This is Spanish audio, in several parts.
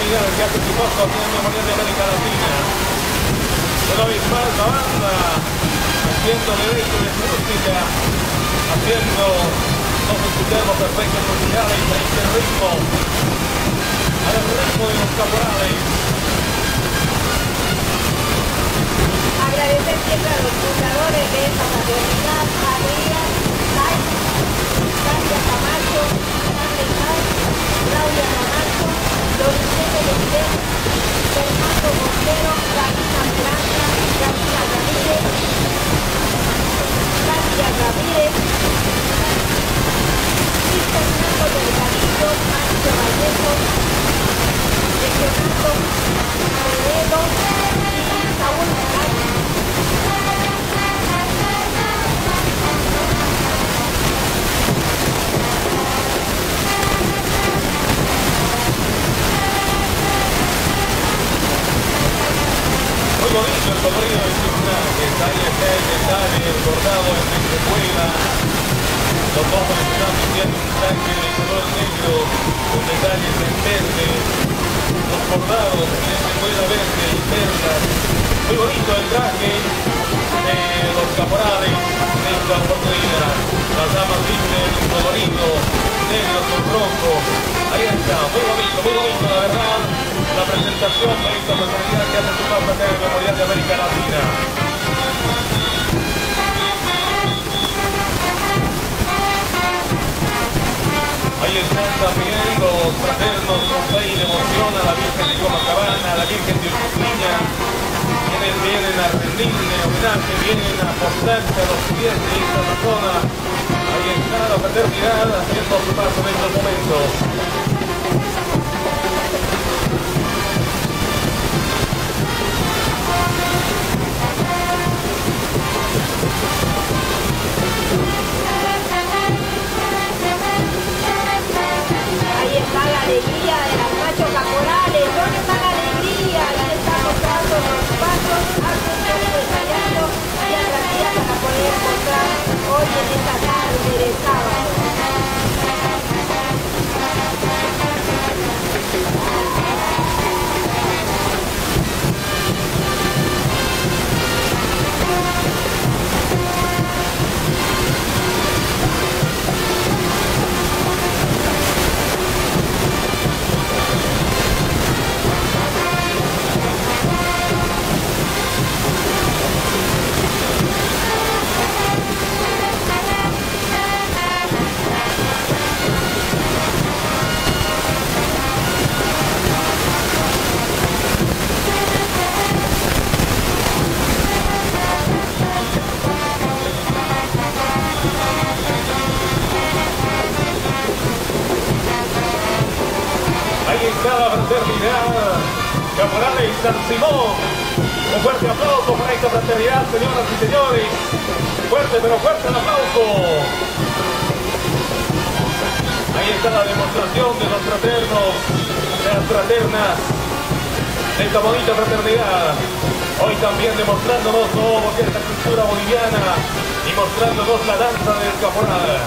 fraternidad que hace su paso aquí en el Memorial de América Latina. Una vez más la banda haciendo derecho de música, haciendo los escuchemos perfectos musicales y el ritmo al ritmo de los caporales. Agradecer siempre a los fundadores de esta fraternidad, a Adrián, Katia Camacho, Carmen Paz, Claudia Monaco, Donicete Lester, Fernando Montero, Karina Miranda, Camila Ramírez, Katia Ramírez, Luis Fernando Delgadillo, Mancho Vallejo, Regionando Toledo y Saúl Calle. Muy bonito el colorido del personaje, está ahí el detalle, el bordado en lentejuela, los ojos están vistiendo un traje de color negro, con detalles en verde, los bordados en lentejuela verde y perlas. Muy bonito el traje de los caporales de esta oportunidad. Las damas visten un colorido negro con rojo. Ahí está, muy bonito, la verdad. La presentación de esta fraternidad que hace su paso acá en el Memorial de América Latina. Ahí están también los fraternos con fe y devoción a la Virgen de Copacabana, a la Virgen de Urquilla, quienes vienen a rendirle homenaje, vienen a apostarse a los pies de esta zona. Ahí está la fraternidad haciendo su paso en estos momentos. Ahí está la alegría de las machos caporales. ¿Dónde está la alegría? Ya estamos dando los pasos, algo ensayando día tras día para poder encontrar hoy en esta tarde de sábado. La fraternidad Caporales San Simón. Un fuerte aplauso para esta fraternidad, señoras y señores. Fuerte, pero fuerte el aplauso. Ahí está la demostración de los fraternos, de las fraternas, de esta bonita fraternidad. Hoy también demostrándonos todo lo que es la cultura boliviana y mostrándonos la danza del caporal.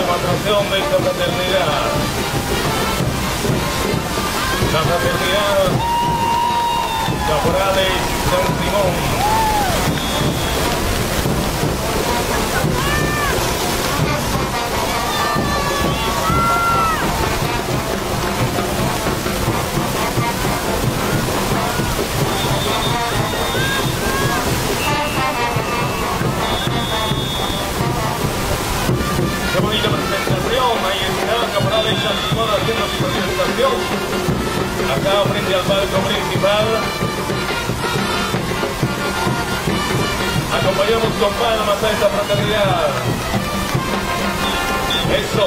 demostración de esta fraternidad. La fraternidad Caporales San Simón. Qué bonita presentación, ahí está Caporales San Simón haciendo su presentación. Acá frente al palco principal. Acompañamos con palmas a esta fraternidad. Eso.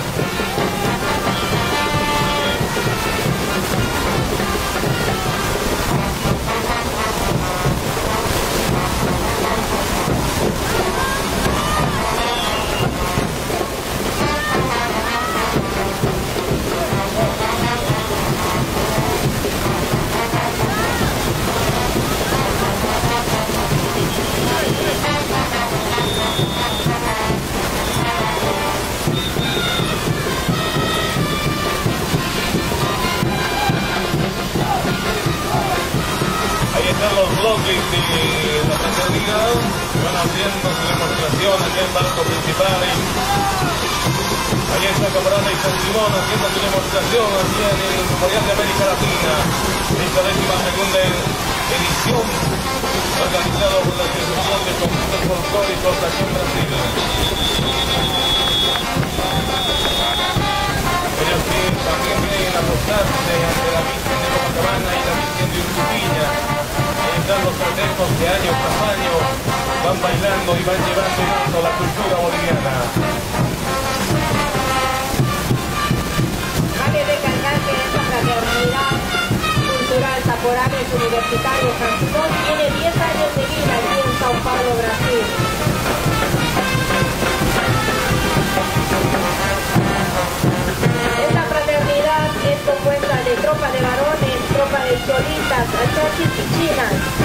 Los bloques de la fraternidad van haciendo su demostración aquí en el palco principal. Ahí está Caporales y San Simón haciendo su demostración aquí en el Memorial de América Latina, esta 12ª edición organizada por la Asociación de Conjuntos Folclóricos aquí en Brasil. Ellos también vienen a posarse ante la Virgen de Copacabana y la Virgen de Uruguilla. Están los festejos que año tras año van bailando y van llevando en alto la cultura boliviana. Vale recalcar que esta fraternidad cultural Caporales Universitario San Simón tiene 10 años de vida aquí en Sao Paulo, Brasil. Esta fraternidad es compuesta de tropa de varones, tropa de solistas, chachis y chinas.